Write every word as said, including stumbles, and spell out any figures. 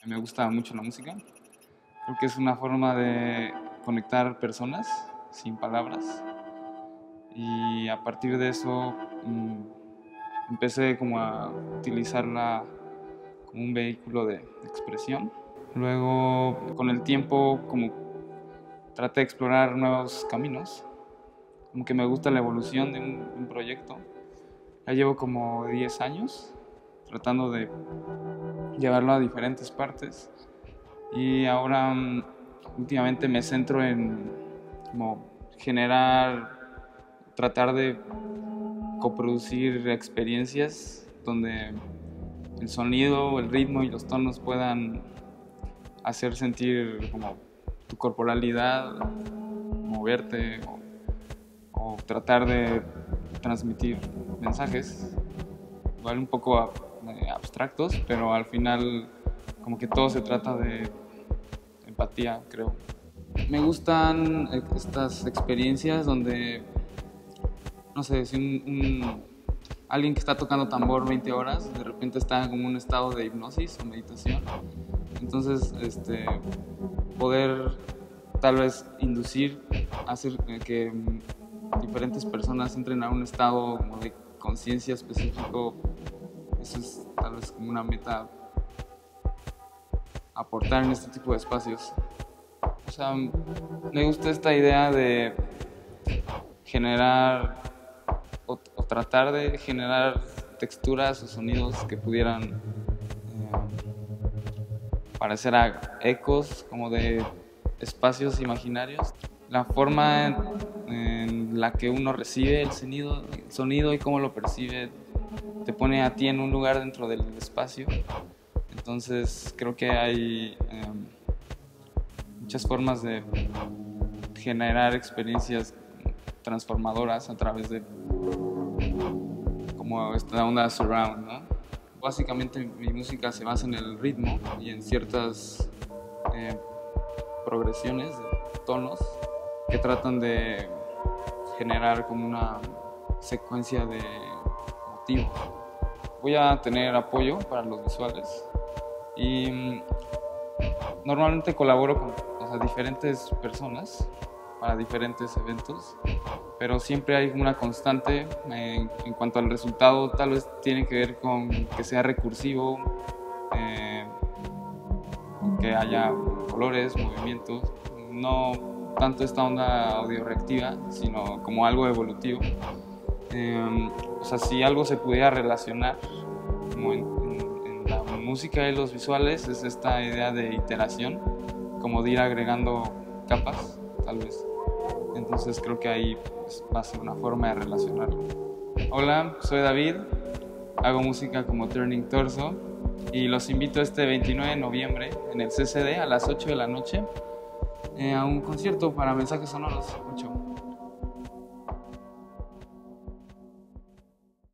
me gusta mucho la música. Creo que es una forma de conectar personas sin palabras. Y a partir de eso mmm, empecé como a utilizarla como un vehículo de expresión. Luego, con el tiempo, como traté de explorar nuevos caminos. Como que me gusta la evolución de un, un proyecto. Ya llevo como diez años tratando de llevarlo a diferentes partes. Y ahora um, últimamente me centro en como generar, tratar de coproducir experiencias donde el sonido, el ritmo y los tonos puedan hacer sentir como tu corporalidad, moverte o, o tratar de transmitir mensajes, igual un poco eh, abstractos, pero al final como que todo se trata de empatía, creo. Me gustan estas experiencias donde, no sé, si un, un, alguien que está tocando tambor veinte horas, de repente está como en un estado de hipnosis o meditación. Entonces, este, poder tal vez inducir, hacer que diferentes personas entren a un estado como de conciencia específico, eso es tal vez como una meta aportar en este tipo de espacios. O sea, me gusta esta idea de generar o, o tratar de generar texturas o sonidos que pudieran eh, parecer a ecos como de espacios imaginarios. La forma en, en la que uno recibe el sonido, el sonido y cómo lo percibe te pone a ti en un lugar dentro del espacio. Entonces creo que hay eh, muchas formas de generar experiencias transformadoras a través de como esta onda surround, ¿no? Básicamente mi música se basa en el ritmo y en ciertas eh, progresiones de tonos que tratan de generar como una secuencia de motivos. Voy a tener apoyo para los visuales y mm, normalmente colaboro con o sea, diferentes personas para diferentes eventos, pero siempre hay una constante eh, en cuanto al resultado. Tal vez tiene que ver con que sea recursivo, eh, que haya colores, movimientos, no tanto esta onda audio reactiva, sino como algo evolutivo. Eh, o sea, si algo se pudiera relacionar como en, en, en la música y los visuales, es esta idea de iteración, como de ir agregando capas, tal vez. Entonces creo que ahí pues, va a ser una forma de relacionarlo. Hola, soy David, hago música como Turning Torso y los invito este veintinueve de noviembre en el C C D a las ocho de la noche eh, a un concierto para mensajes sonoros. Mucho.